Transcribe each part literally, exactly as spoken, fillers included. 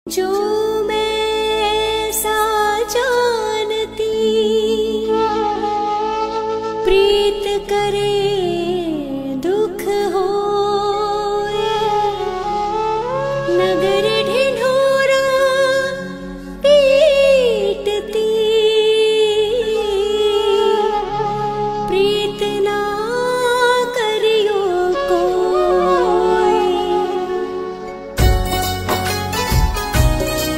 जो मैं सा जानती प्रीत करे दुख होए, नगर ढिढोरा पीटती प्रीत ना करियो कोई।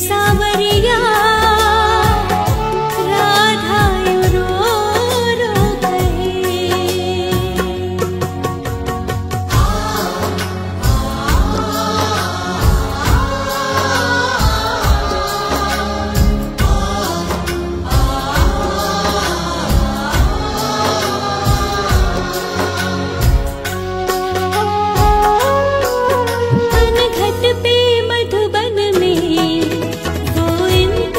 सावरिया राधा यूं रो रो कहे। घट पे मधुबन में वो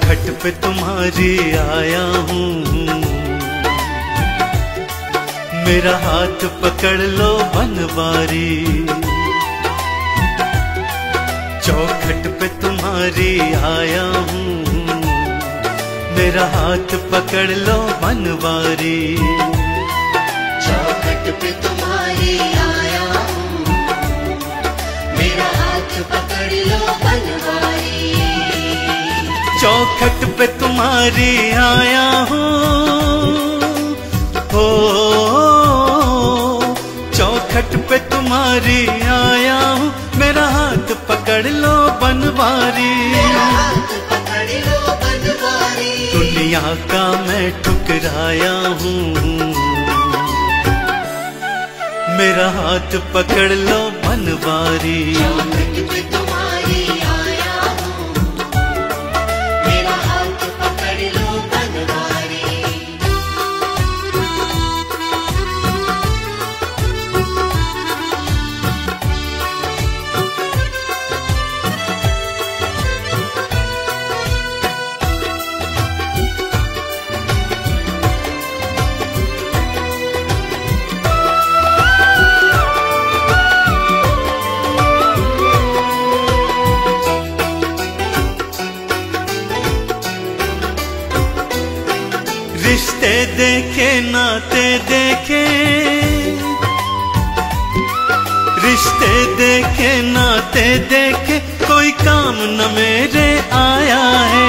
चौखट पे तुम्हारी आया हूँ, मेरा हाथ पकड़ लो बनवारी। चौखट पे तुम्हारी आया हूँ, मेरा हाथ पकड़ लो बनवारी। चौखट पे तुम्हारी आया हूँ, मेरा हाथ पकड़ लो बनवारी। चौखट पे तुम्हारी आया हूँ, हो चौखट पे तुम्हारी आया हूँ, मेरा हाथ पकड़ लो बनवारी। मेरा हाथ पकड़ लो बनवारी। दुनिया का मैं ठुकराया हूँ, मेरा हाथ पकड़ लो बनवारी। चौखट पे तुम्हारी आया हूँ, मेरा हाथ पकड़ लो बनवारी। रिश्ते देखे नाते देखे, रिश्ते देखे नाते देखे, कोई काम न मेरे आया है।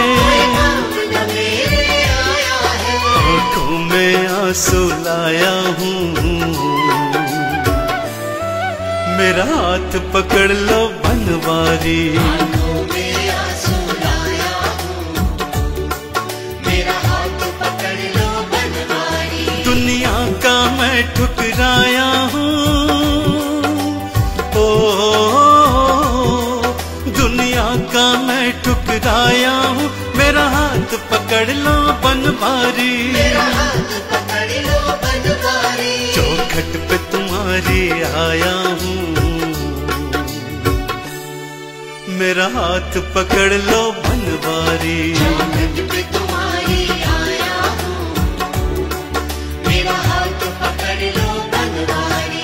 आंखों में आंसू लाया हूँ, मेरा हाथ पकड़ लो बनवारी। दुनिया का मैं ठुकराया हूँ, ओ दुनिया का मैं ठुकराया हूँ, मेरा हाथ पकड़ लो बनवारी। मेरा हाथ पकड़ लो बनवारी। चौखट पे तुम्हारी आया हूँ, मेरा हाथ पकड़ लो बनवारी। चौखट पे तुम्हारी आया हूँ, मेरा हाथ पकड़ लो बनवारी।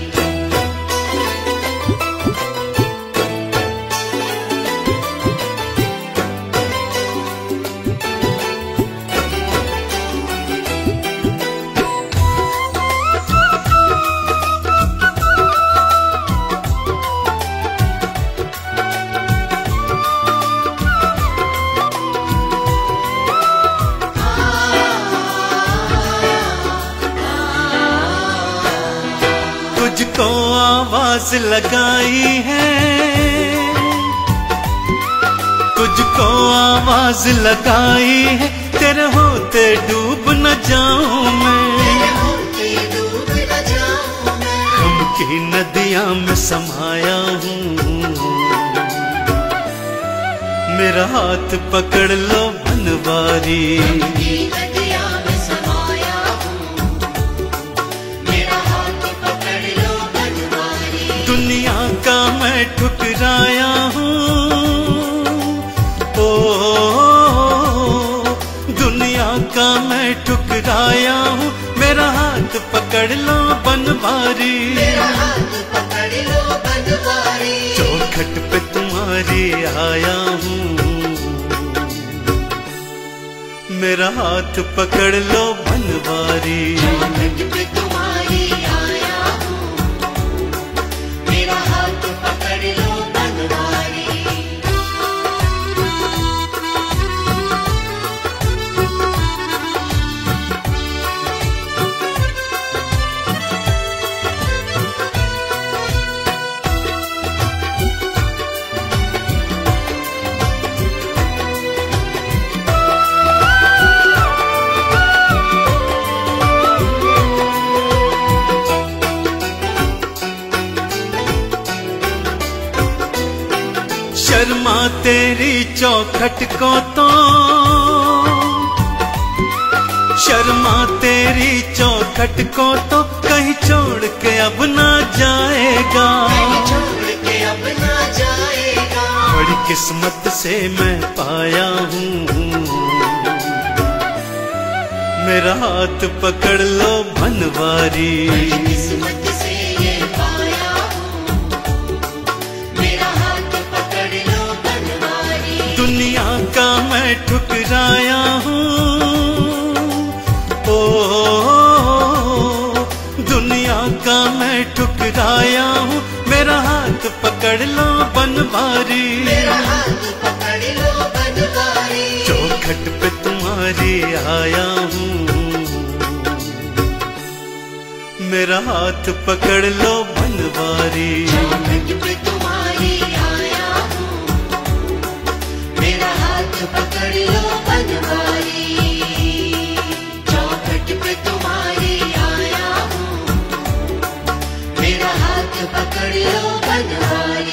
तुझको आवाज लगाई है, तुझको आवाज लगाई है, तेरे होते डूब न जाऊं मैं। तेरे होते डूब न जाऊं मैं। गम की नदियां में समाया हूँ, मेरा हाथ पकड़ लो बनवारी। की नदियां में समाया हूँ, मेरा हाथ पकड़ लो बनवारी। दुनिया का मैं ठुकराया हूँ, ओ दुनिया का मैं ठुकराया हूँ, मेरा हाथ पकड़ लो बनवारी। मेरा हाथ पकड़ लो बनवारी। चौखट पे तुम्हारी आया हूँ, मेरा हाथ पकड़ लो बनवारी। चौखट पे तुम्हारी आया हूँ, मेरा हाथ पकड़ लो बनवारी। शर्मा तेरी चौखट को तो, शर्मा तेरी चौखट को तो कहीं छोड़ के अब ना जाएगा। कहीं छोड़ के अब ना जाएगा। बड़ी किस्मत से मैं पाया हूँ, मेरा हाथ पकड़ लो बनवारी। किस्मत से ये पाया हूँ, मेरा हाथ पकड़ लो बनवारी। दुनिया का मैं ठुकराया हूँ, ओ दुनिया का मैं ठुकराया हूँ, मेरा हाथ पकड़ लो बनवारी। मेरा हाथ पकड़ लो बनवारी। चौखट पे तुम्हारी आया हूँ, मेरा हाथ पकड़ लो बनवारी। चौखट पे तुम्हारी आया हूँ, मेरा हाथ पकड़ लो बनवारी। चौखट पे तुम्हारी आया हूँ, मेरा हाथ पकड़ लो बनवारी।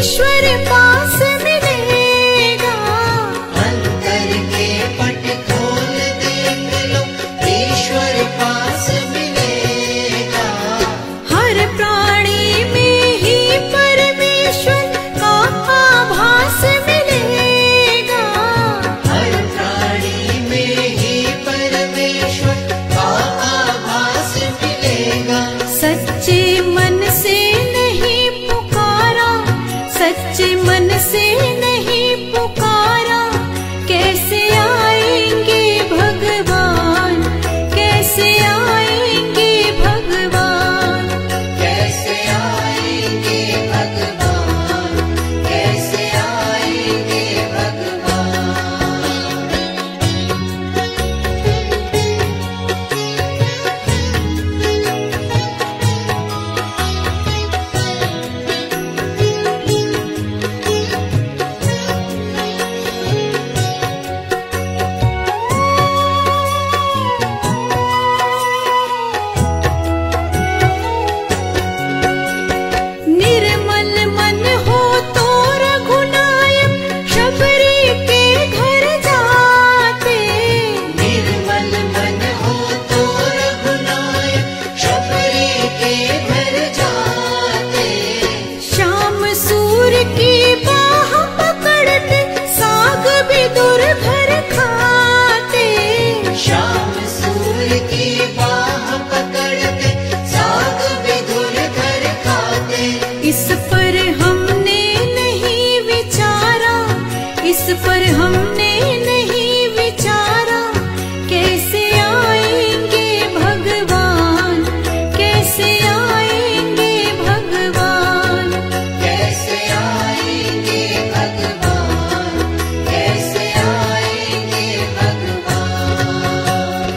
ईश्वर पास मिलेगा। अंतर के पट खोल देख लो, ईश्वर पास मिलेगा। हर प्राणी में ही परमेश्वर का आभास मिलेगा। हर प्राणी में ही परमेश्वर का आभास मिलेगा। सच्चे मन से नहीं पुकारा, सच्चे मन से नहीं पुकारा, कैसे आएंगे भगवान, कैसे आएंगे भगवान। कैसे आएंगे भगवान, कैसे आएंगे भगवान। निर्मल मन हो तो रघुनायक शबरी के घर जाते। निर्मल मन हो तो रघुनायक शबरी के घर जाते। श्याम सूर की बाह पकड़ते साग भी दूर घर खाते। श्याम सूर की बाह पकड़ते साग विधुर घर खाते। इस पर हमने नहीं विचारा, इस पर हमने नहीं विचारा, कैसे आएंगे भगवान, कैसे आएंगे भगवान। कैसे आएंगे भगवान, कैसे आएंगे भगवान।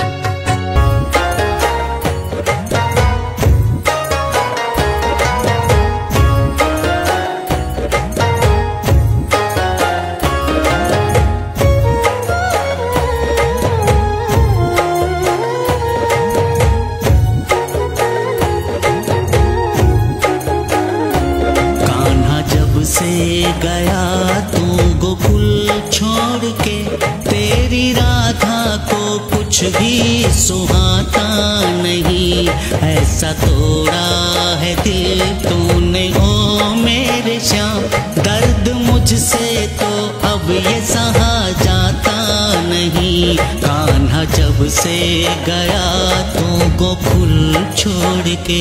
कान्हा जब से गया तू गोकुल छोड़ के, तेरी राधा को कुछ भी सुहाता नहीं। ऐसा तोड़ा है दिल तूने ओ मेरे श्याम, दर्द मुझसे तो अब ये सहा जाता नहीं। कान्हा जब से गया तू गोकुल छोड़ के।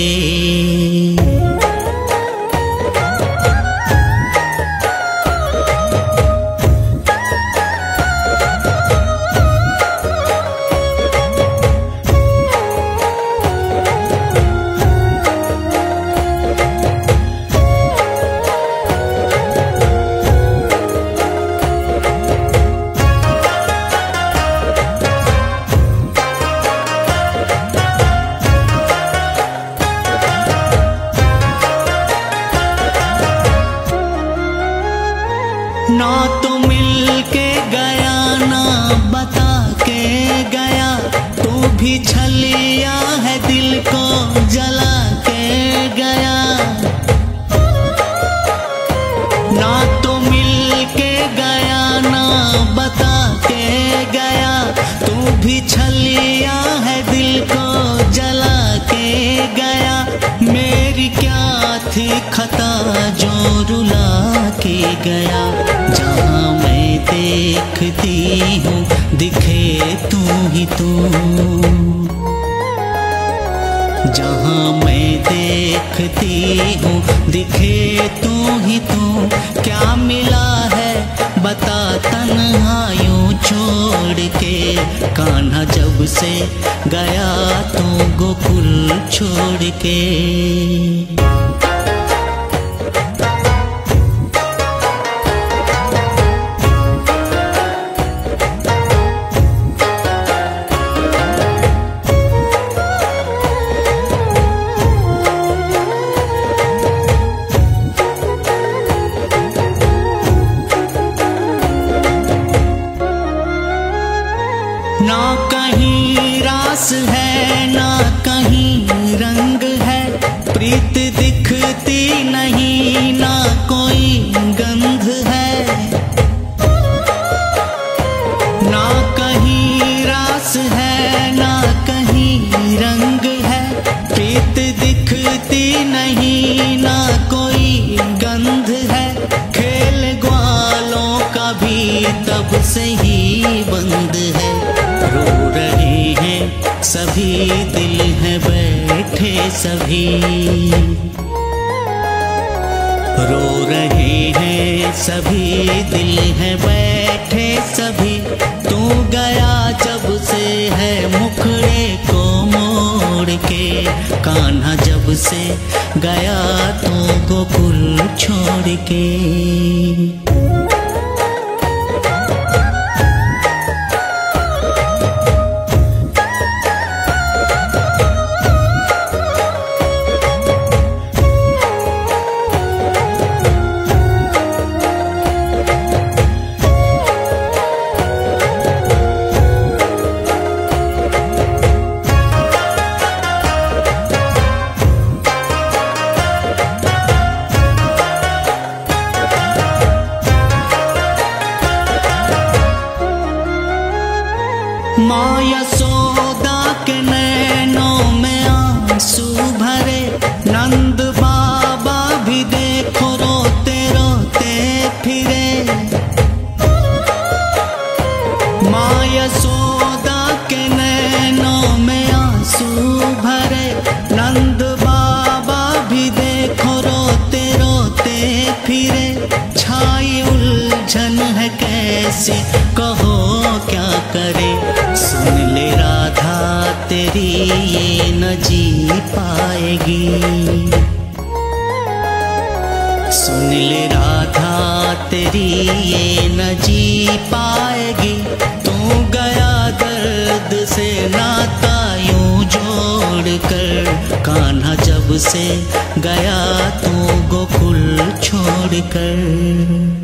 ना तो मिल के गया ना बता के गया, तू भी छलिया है दिल को जला के गया। ना तो मिल के गया ना बता के गया, तू भी छलिया है दिल को जला के गया। मेरी क्या थी खता जो रुला के गया, जहाँ मैं देखती हूँ दिखे तू ही तू। जहाँ मैं देखती हूँ दिखे तू ही तू। क्या मिला है बता तन्हाइयों छोड़ के, कान्हा जब से गया तू गोकुल छोड़ के। ना कहीं रास है ना कहीं रंग है, प्रीत दिख से ही बंद है। रो रहे हैं सभी दिल हैं बैठे सभी, रो रहे हैं सभी दिल हैं बैठे सभी। तू गया जब से है मुखड़े को मोड़ के, कान्हा जब से गया तो गोकुल छोड़ के। माँ यशोदा के नैनों में आंसू भरे, नंद बाबा भी देखो रोते रोते फिरे। माँ यशोदा के नैनों में आंसू भरे, नंद बाबा भी देखो रोते रोते फिरे। छाई उलझन है कैसे कहो क्या करे, सुन ले राधा तेरी ये न जी पाएगी। सुन ले राधा तेरी ये न जी पाएगी। तू गया दर्द से नाता यूं जोड़ कर, कान्हा जब से गया तू गोकुल छोड़ कर।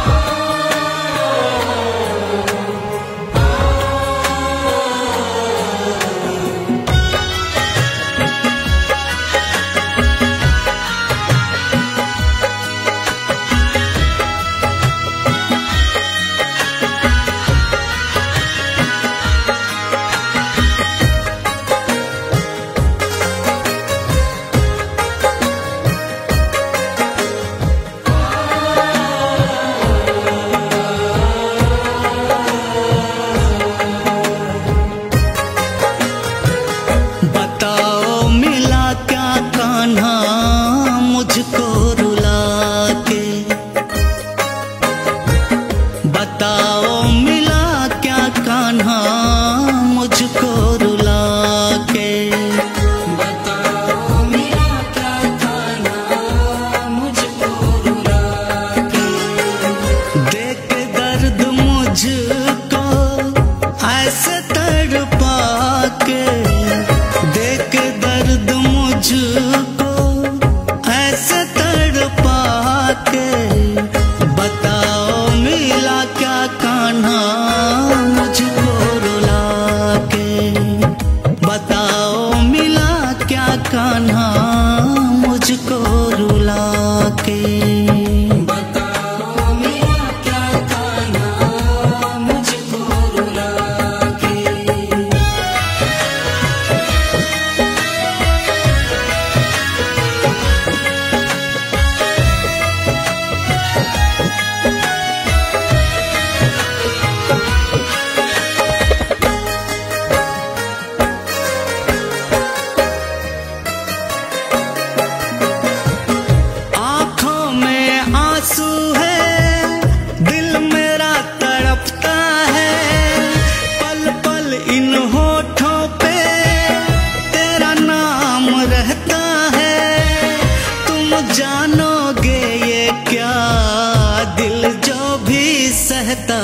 कहता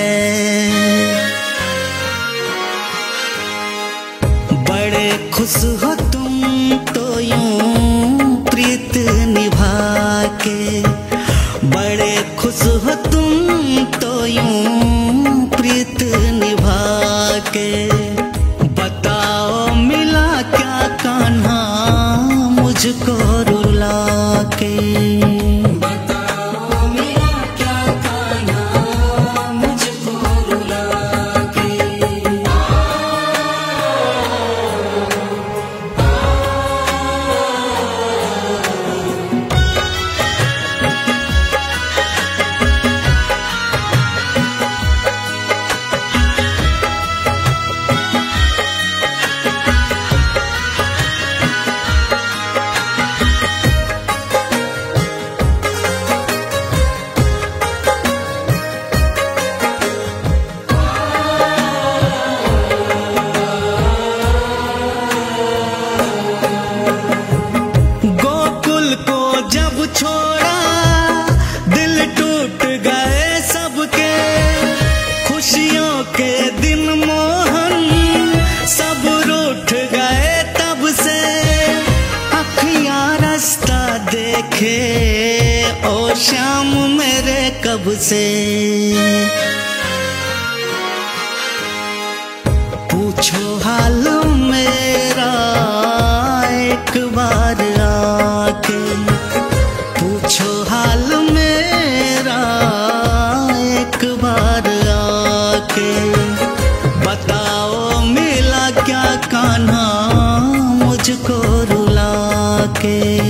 है। बड़े खुश हो तुम तो यूं प्रीत निभा के, बड़े खुश हो तुम तो यूं प्रीत निभा के। बताओ मिला क्या कान्हा मुझको रुला के। श्याम मेरे कब से। पूछो हाल मेरा एक बार आके, पूछो हाल मेरा एक बार आके। बताओ मिला क्या कान्हा मुझको रुला के।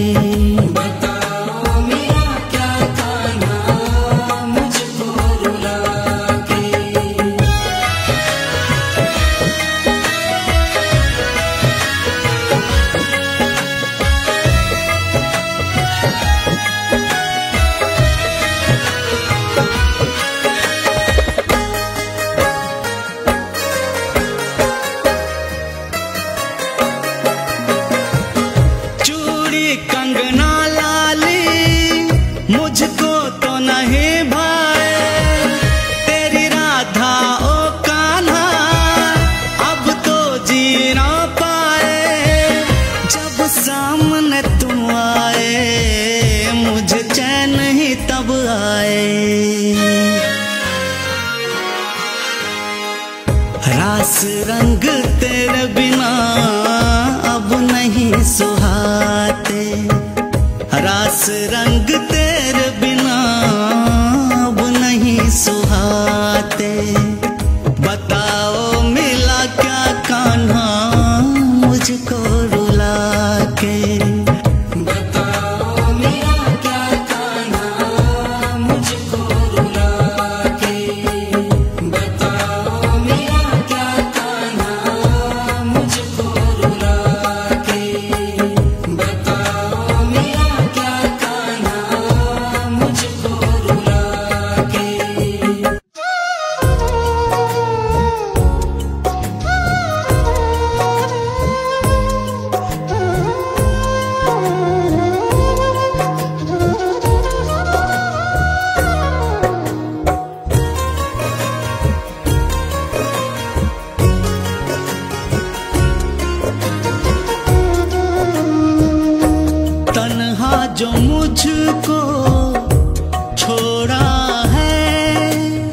कंगना लाली मुझको तो नहीं भाए, तेरी राधा ओ कान्हा अब तो जी ना पाए। जब सामने तुम आए मुझे चैन ही तब आए। रास रंग तेरे बिना अब नहीं सुहाते, रास रंग तेरे बिना अब नहीं सुहाते। बताओ मिला क्या कान्हा मुझको रुला के। बताओ मिला क्या कान्हा मुझको रुला के। बताओ मिला क्या कान्हा मुझको रुला के। बताओ मिला क्या कान्हा मुझको रुला के। तन्हा जो मुझको छोड़ा है,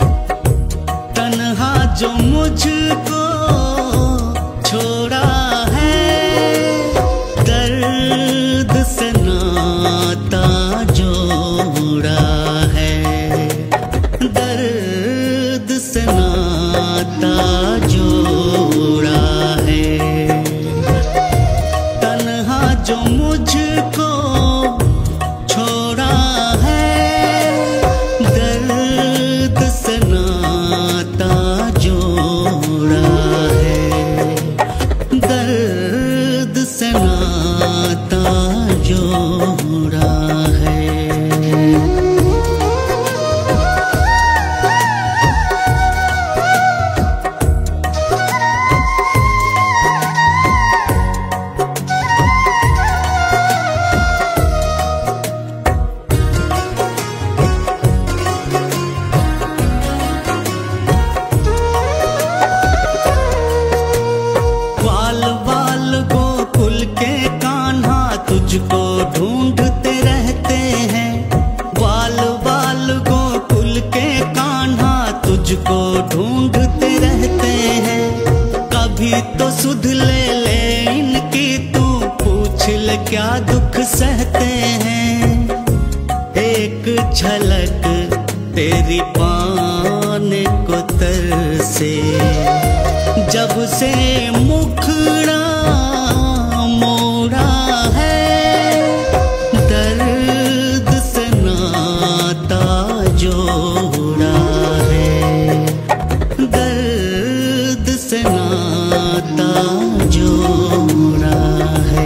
तन्हा जो मुझको छोड़ा है। दर्द से नाता जोड़ा है, दर्द से नाता जोड़ा है। तन्हा जो मुझको छोड़ा है, दर्द से नाता जोड़ा है, दर्द से नाता जोड़ा है। बाल बाल गोकुल के कान्हा तुझको ढूंढते रहते हैं। बाल बाल गोकुल के कान्हा तुझको ढूंढते रहते हैं। कभी तो सुध ले ले इनकी तू, पूछ ले क्या दुख सहते हैं। एक झलक तेरी पाने को तरसे, जब से मुखड़ा मोड़ा है। दर्द से नाता जोड़ा है, दर्द से नाता जोड़ा है।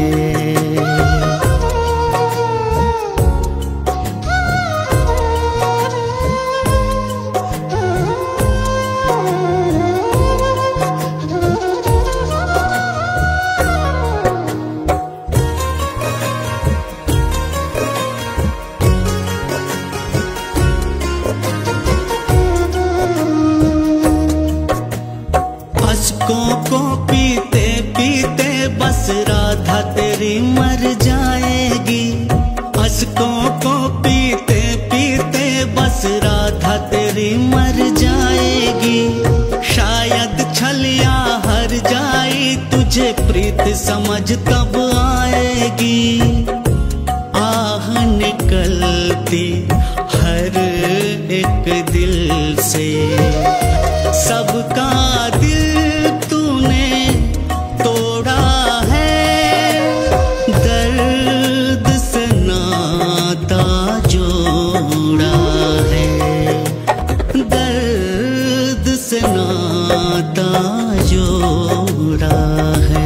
अश्कों को पीते पीते बस राधा तेरी मर जाएगी। अश्कों को पीते पीते बस राधा तेरी मर जाएगी, शायद छलिया हर जाई, तुझे प्रीत समझ तब आएगी। आह निकलती हर एक दिल से, सबका दिल तूने तोड़ा है, दर्द से नाता जोड़ा है, दर्द से नाता जोड़ा है।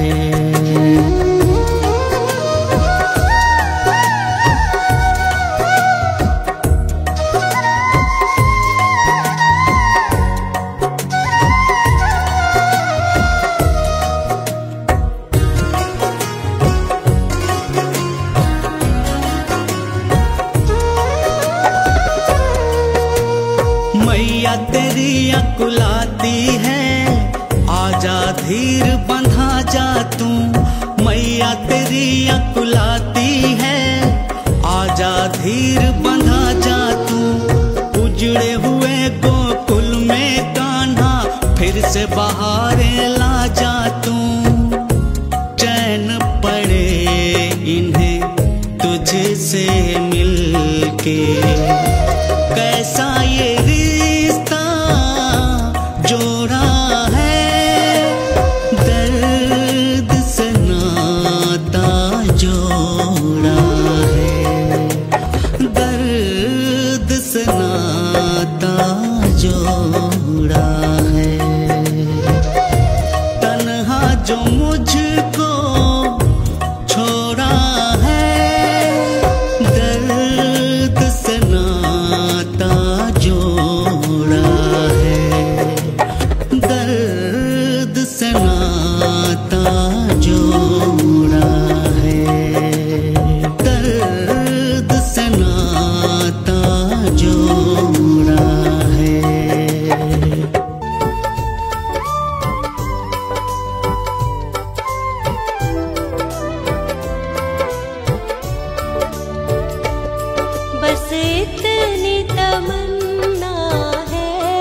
मैया तेरी अकुलाती है, आजा धीर बंधा जा तू। मैया तेरी अकुलाती है, आजा धीर बंधा जा तू। उजड़े हुए गोकुल में कान्हा, फिर से बहारें ला जा तू। चैन पड़े इन्हें तुझसे मिलके, कैसा ये रिश्ता जोड़ा है, दर्द से नाता जोड़ा है, दर्द से नाता जोड़ा है। तन्हा जो मुझको छोड़ा है, दर्द से नाता जोड़ा है, दर्द से नाता जोड़ा है, दर्द से नाता जोड़ा है। बस इतनी तमन्ना है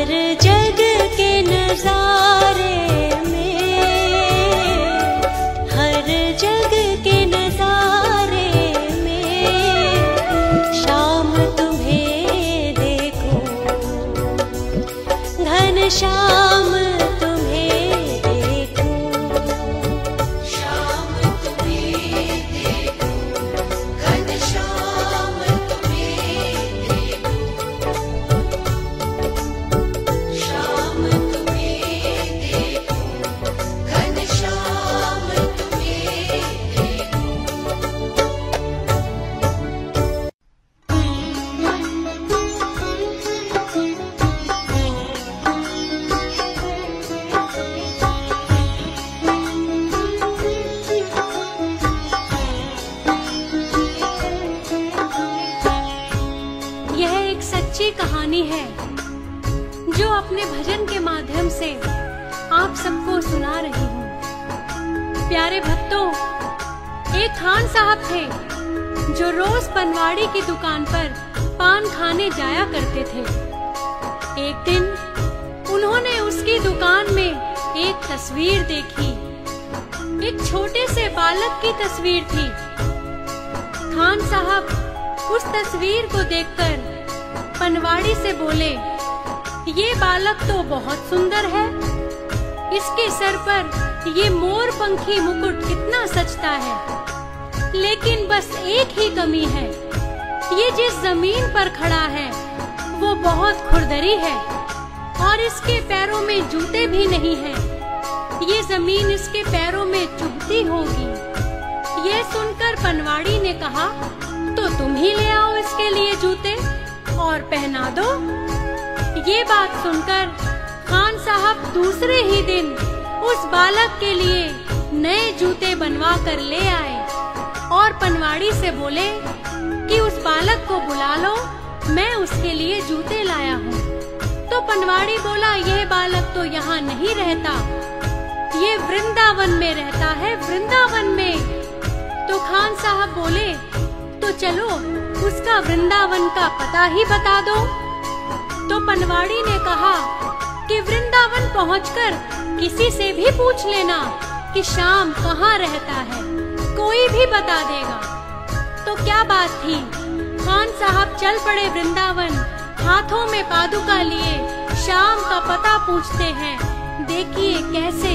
हर जग के नजारे में, हर जग के नजारे में शाम तुम्हें देखूं, घनश्याम तुम्हें देखूं, श्याम तुम्हें देखूं, घनश्याम तुम्हें देखूं, श्याम तुम्हें देखूं, घनश्याम तुम्हें देखूं। यह एक सच्ची कहानी है जो अपने भजन के माध्यम से आप सबको सुना रही हूँ। प्यारे भक्तों, एक खान साहब थे जो रोज पनवाड़ी की दुकान पर पान खाने जाया करते थे। एक दिन उन्होंने उसकी दुकान में एक तस्वीर देखी। एक छोटे से बालक की तस्वीर थी। खान साहब उस तस्वीर को देखकर पनवाड़ी से बोले, ये बालक तो बहुत सुंदर है, इसके सर पर ये मोर पंखी मुकुट कितना सजता है, लेकिन बस एक ही कमी है, ये जिस जमीन पर खड़ा है वो बहुत खुरदरी है और इसके पैरों में जूते भी नहीं हैं। ये जमीन इसके पैरों में चुभती होगी। ये सुनकर पनवाड़ी ने कहा, तो तुम ही ले आओ इसके लिए जूते और पहना दो। ये बात सुनकर खान साहब दूसरे ही दिन उस बालक के लिए नए जूते बनवा कर ले आए और पनवाड़ी से बोले कि उस बालक को बुला लो, मैं उसके लिए जूते लाया हूँ। तो पनवाड़ी बोला, यह बालक तो यहाँ नहीं रहता, ये वृंदावन में रहता है, वृंदावन में। तो खान साहब बोले, तो चलो उसका वृंदावन का पता ही बता दो। तो पनवाड़ी ने कहा कि वृंदावन पहुंचकर किसी से भी पूछ लेना कि श्याम कहाँ रहता है, कोई भी बता देगा। तो क्या बात थी, खान साहब चल पड़े वृंदावन, हाथों में पादुका लिए श्याम का पता पूछते हैं। देखिए कैसे।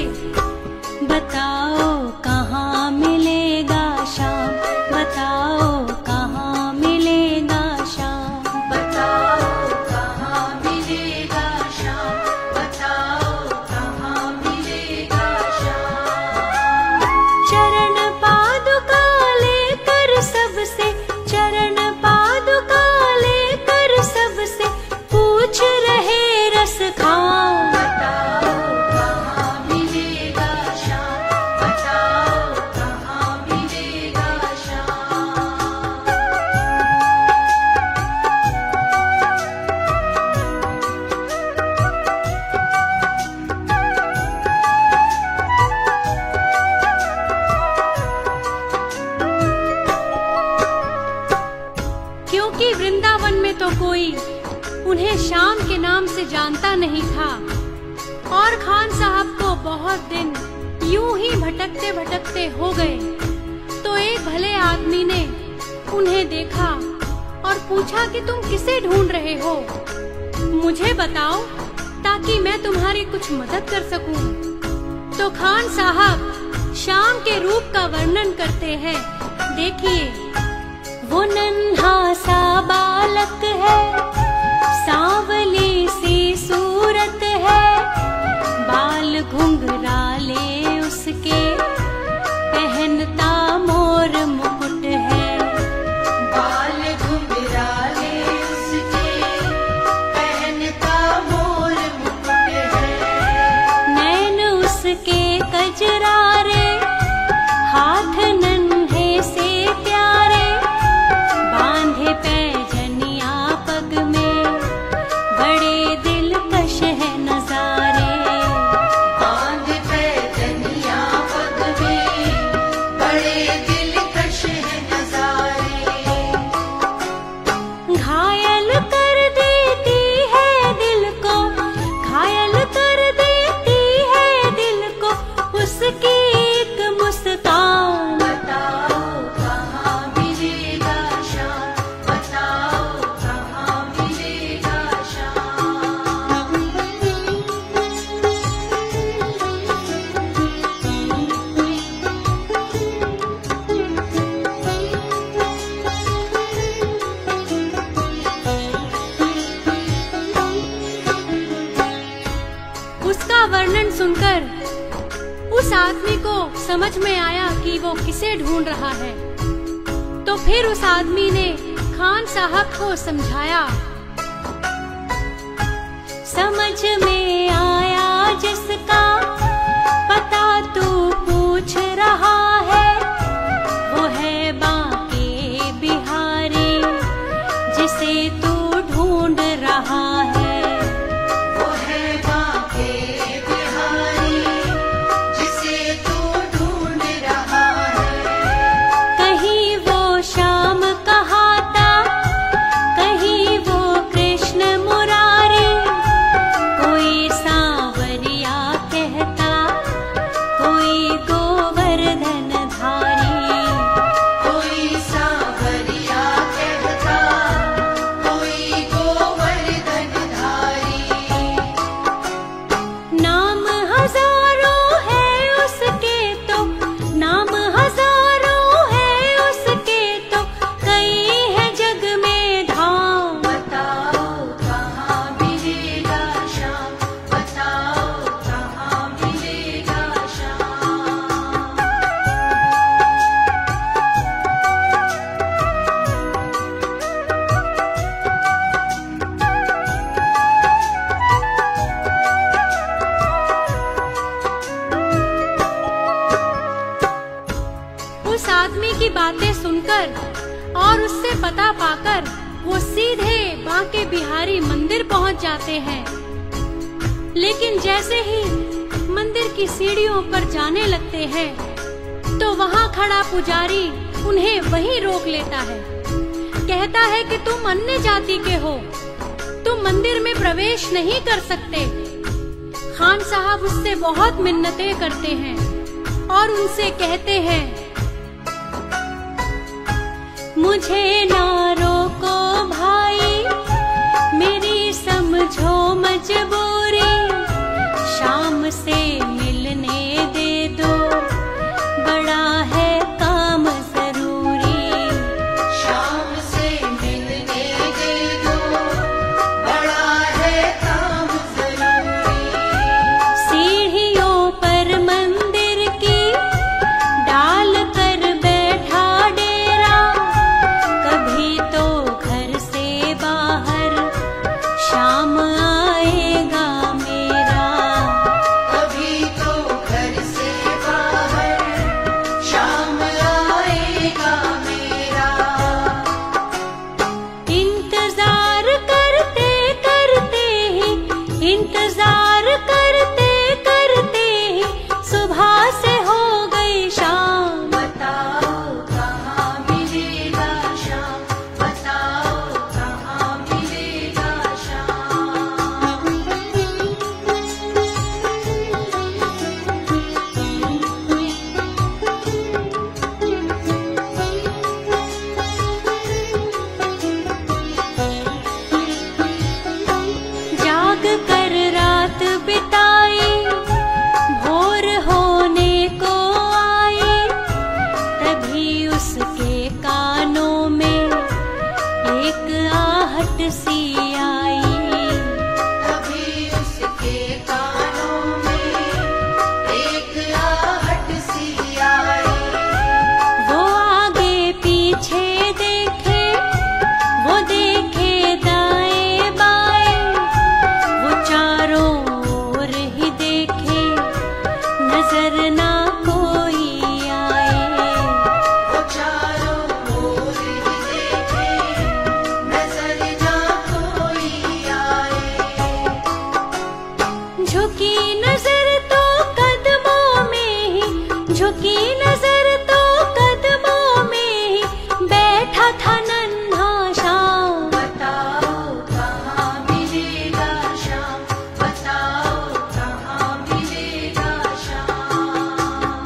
बताओ कहाँ मिलेगा श्याम, बताओ कहाँ मिलेगा श्याम, बताओ कहाँ मिलेगा श्याम, बताओ कहाँ मिलेगा श्याम। चरण पादुका लेकर सबसे, चरण पादुका लेकर सबसे पूछ रहे रस खां। बताओ कहाँ मिलेगा श्याम, बताओ कहाँ मिलेगा श्याम। क्योंकि वृंदावन में तो कोई उन्हें श्याम के नाम से जानता नहीं था और खान साहब को बहुत दिन यूं ही भटकते भटकते हो गए। तो एक भले आदमी ने उन्हें देखा और पूछा कि तुम किसे ढूंढ रहे हो, मुझे बताओ ताकि मैं तुम्हारी कुछ मदद कर सकूं। तो खान साहब श्याम के रूप का वर्णन करते हैं। देखिए, वो नन्हा सा बालक है, सांवली सी सूरत है, बाल घुंघराले उसके, पहनता मोर मुकुट है। बाल घुंघराले उसके, पहनता मोर मुकुट है। नैन उसके कजरारे, हाथ नन्हे से प्यारे, बांधे पैजनिया पग में, बड़े दिल का वर्णन सुनकर उस आदमी को समझ में आया कि वो किसे ढूंढ रहा है। तो फिर उस आदमी ने खान साहब को समझाया। समझ में आया जिसका पता तू पूछ रहा है, वो है बांके बिहारी जिसे तू ढूंढ रहा है। वो है बांके बिहारी जिसे तू ढूंढ रहा है। कहीं वो श्याम कहाता, कहीं वो कृष्ण मुरारी, कोई सांवरिया कहता, कोई गोवर्धन धारी। कोई सांवरिया कहता, कोई गोवर्धन धारी। नाम हजारों है उसके तो, नाम हजारों है उसके तो, कई है जग में धाम। बताओ कहाँ मिलेगा श्याम, बताओ कहाँ मिलेगा श्याम। उस आदमी की बातें सुनकर और उससे पता पाकर वो सीधे बांके बिहारी मंदिर पहुंच जाते हैं। लेकिन जैसे ही मंदिर की सीढ़ियों पर जाने लगते हैं तो वहां खड़ा पुजारी उन्हें वहीं रोक लेता है। कहता है कि तुम अन्य जाति के हो, तुम मंदिर में प्रवेश नहीं कर सकते। खान साहब उससे बहुत मिन्नतें करते हैं और उनसे कहते हैं, मुझे ना रोको भाई, मेरी समझो मजबूरी, शाम से मिलने दे दो, बड़ा है काम जरूरी। शाम से मिलने दे दो, बड़ा है काम जरूरी। सीढ़ियों पर मंदिर की डाल कर बैठा डेरा, कभी तो घर से बाहर शाम आएगा मेरा। कभी तो घर से बाहर शाम आएगा मेरा। इंतजार करते करते ही, इंतजार करते करते ही सुबह से हो गई शाम। बताओ कहाँ मिलेगा श्याम, बताओ कहाँ मिलेगा जाग कर रात बिताई, भोर होने को आई, तभी उसके कानों में एक आहट सी आई। तभी उसके कानों में एक आहट सी आई। वो आगे पीछे देखे, वो देखे दाएं बाएं, वो चारों ओर ही देखे, नजर ना कोई आए। वो चारों ओर ही देखे, नजर ना कोई आए। झुकी नजर तो कदमों में ही, झुकी नजर तो कदमों में ही बैठा था नन्हा श्याम। बताओ कहाँ मिलेगा श्याम, बताओ कहाँ मिलेगा श्याम।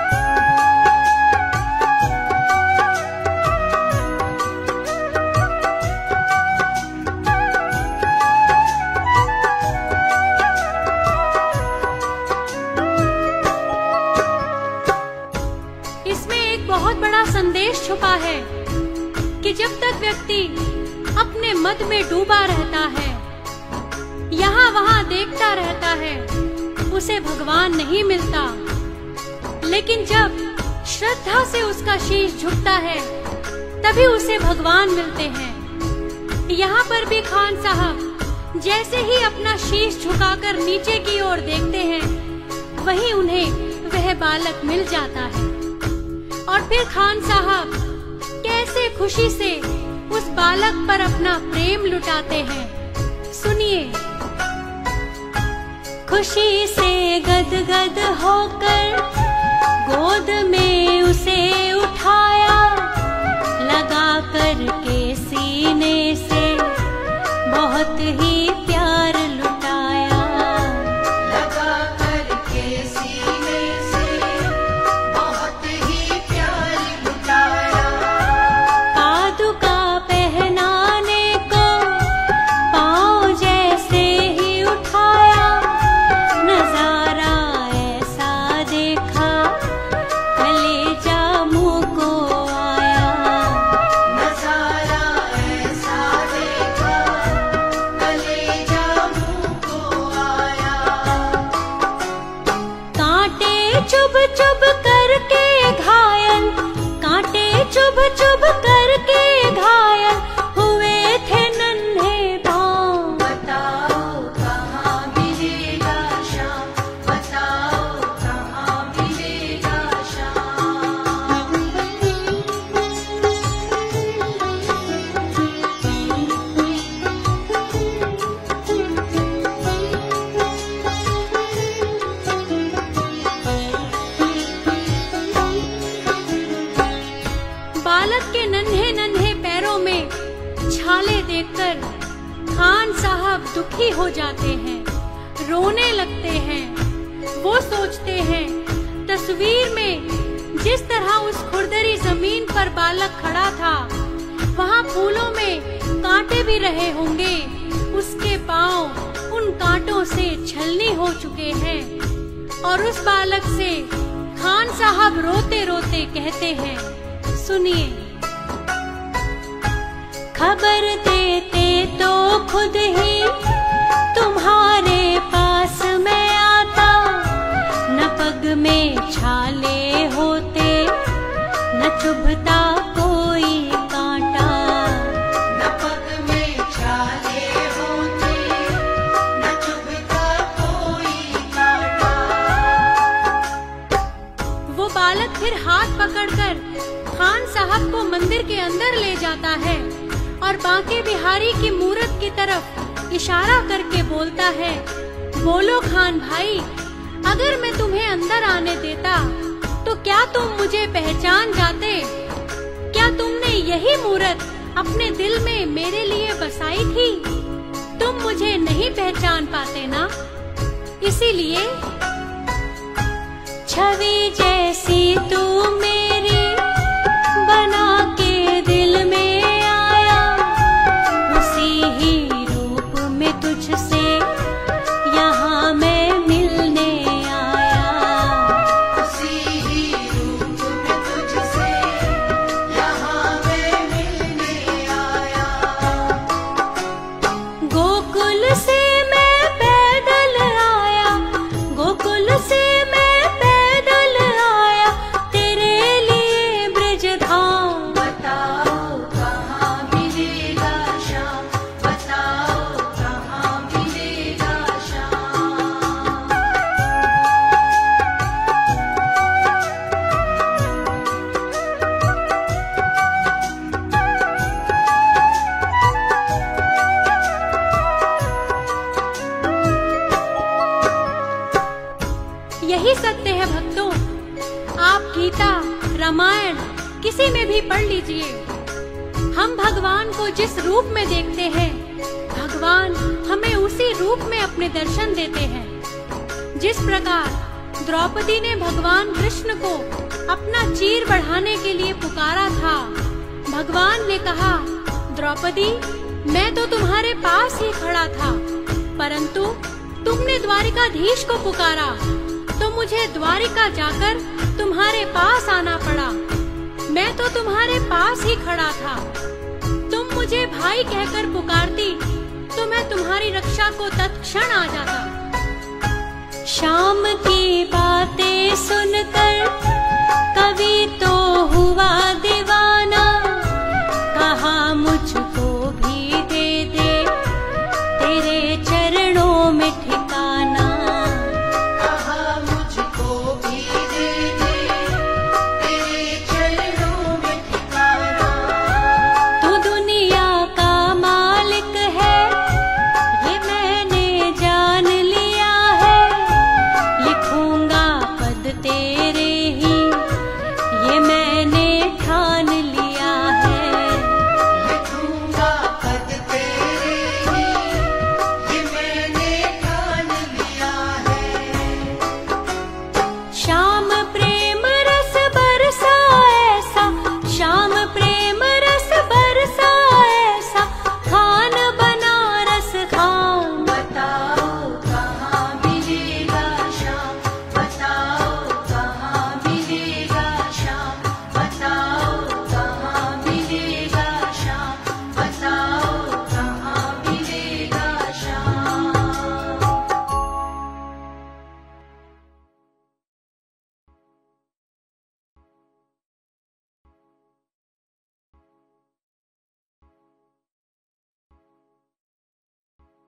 इसमें एक बहुत बड़ा संदेश छुपा है कि जब तक व्यक्ति अपने मद में डूबा रहता है, यहाँ वहाँ देखता रहता है, उसे भगवान नहीं मिलता, लेकिन जब श्रद्धा से उसका शीश झुकता है तभी उसे भगवान मिलते हैं। यहाँ पर भी खान साहब जैसे ही अपना शीश झुकाकर नीचे की ओर देखते हैं, वहीं उन्हें वह बालक मिल जाता है। और फिर खान साहब कैसे खुशी से उस बालक पर अपना प्रेम लुटाते हैं, सुनिए। खुशी से गदगद होकर गोद में उसे उठाया, लगा कर के सीने से बहुत ही प्यार लुटाया, लगा कर के सीने से बहुत ही प्यार लुटाया। पादुका पहनाने को पाँव जैसे ही उठाया, नजारा ऐसा देखा कलेजा मुँह को आया, नजारा ऐसा देखा कलेजा मुँह को आया। कांटे चुभ चुभ करके घायल, कांटे चुभ चुभ करके घायल हुए थे नन्हे पाँव। बताओ कहाँ मिलेगा श्याम, बताओ कहाँ मिलेगा श्याम। बालक के नन्हे नन्हे पैरों में छाले देखकर खान साहब दुखी हो जाते हैं, रोने लगते हैं। वो सोचते हैं तस्वीर में जिस तरह उस खुरदरी जमीन पर बालक खड़ा था, वहाँ फूलों में कांटे भी रहे होंगे। उसके पाँव उन कांटों से छलनी हो चुके हैं। और उस बालक से खान साहब रोते रोते कहते हैं, सुनिए। खबर देते तो खुद ही तुम्हारे पास मैं आता, न पग में छाले होते न चुभता कोई कांटा, न पग में छाले होते न चुभता कोई कांटा। वो बालक फिर हाथ पकड़कर खान साहब को मंदिर के अंदर ले जाता है और बांके बिहारी की मूरत की तरफ इशारा करके बोलता है, बोलो खान भाई, अगर मैं तुम्हें अंदर आने देता तो क्या तुम मुझे पहचान जाते? क्या तुमने यही मूरत अपने दिल में मेरे लिए बसाई थी? तुम मुझे नहीं पहचान पाते ना? इसीलिए छवि जैसी तू मेरी बना के दिल में आया, उसी ही रूप में तुझसे यहाँ मैं मिलने आया, उसी ही रूप में तुझसे यहाँ मैं मिलने आया। गोकुल से मैं पैदल आया, गोकुल से मैं पैदल आया, तेरे लिए ब्रजधाम। बताओ कहाँ मिलेगा श्याम, बताओ कहाँ मिलेगा श्याम। यही सत्य है भक्तों। आप गीता, रामायण किसी में भी पढ़ लीजिए। हम भगवान को जिस रूप में देखते हैं, भगवान हमें उसी रूप में अपने दर्शन देते हैं। जिस प्रकार द्रौपदी ने भगवान कृष्ण को अपना चीर बढ़ाने के लिए पुकारा था, भगवान ने कहा, द्रौपदी, मैं तो तुम्हारे पास ही खड़ा था, परंतु तुमने द्वारिकाधीश को पुकारा तो मुझे द्वारिका जाकर तुम्हारे पास आना पड़ा। मैं तो तुम्हारे पास ही खड़ा था। तुम मुझे भाई कहकर पुकारती तो मैं तुम्हारी रक्षा को तत्क्षण आ जाता। शाम